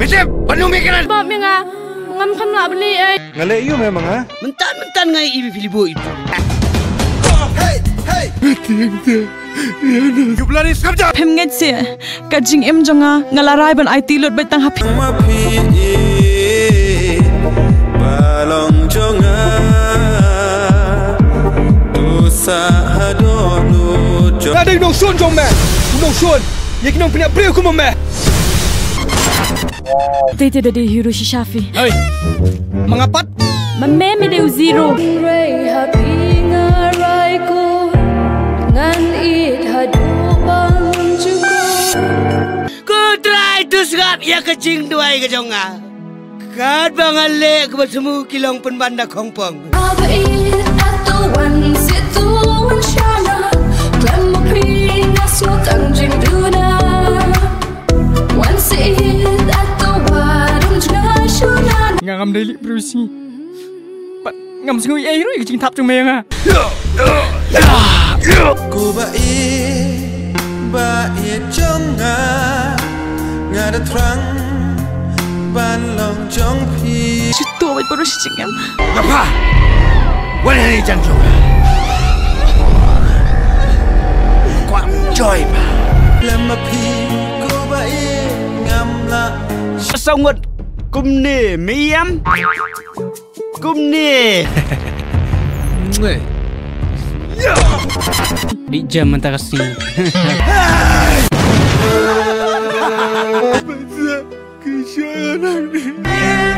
Bisip, penuh mikiran. Bab yang ngam kan nak beli Ngalek you memang ha? Mentan-mentan ngai ibu filibo itu. Hey. You bloody subject. Pem nget se kajing em jonga ngalarai ban IT lot betang happy. Balong jonga dosa hadolu. Ada nong sun jong me. Nong sun. Yak nong punya beri aku me. Tete dah di Hiroshi Shafi. Hey. Mengapat? Meme deu zero. Ku try tu segap ya kecing duai ke jonga. Kat bangale ke bertemu kilong penbanda Hongkong. Ngam daily brusi. Pat ngam sengui ai roi kecing tap chung meng ah. Ku bai jonga ngada terang balong jong pi. Situ awet baru si cingam. Apa? Wana ni jantung. Kuat joy pa. Lama pi ku bai ngam la. Sangat kumne miam. Kumne. Di jam antara sini. Kesayangan ni.